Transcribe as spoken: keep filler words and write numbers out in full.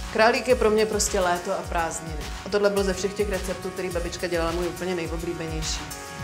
Králík je pro mě prostě léto a prázdniny. A tohle byl ze všech těch receptů, který babička dělala, můj úplně nejoblíbenější.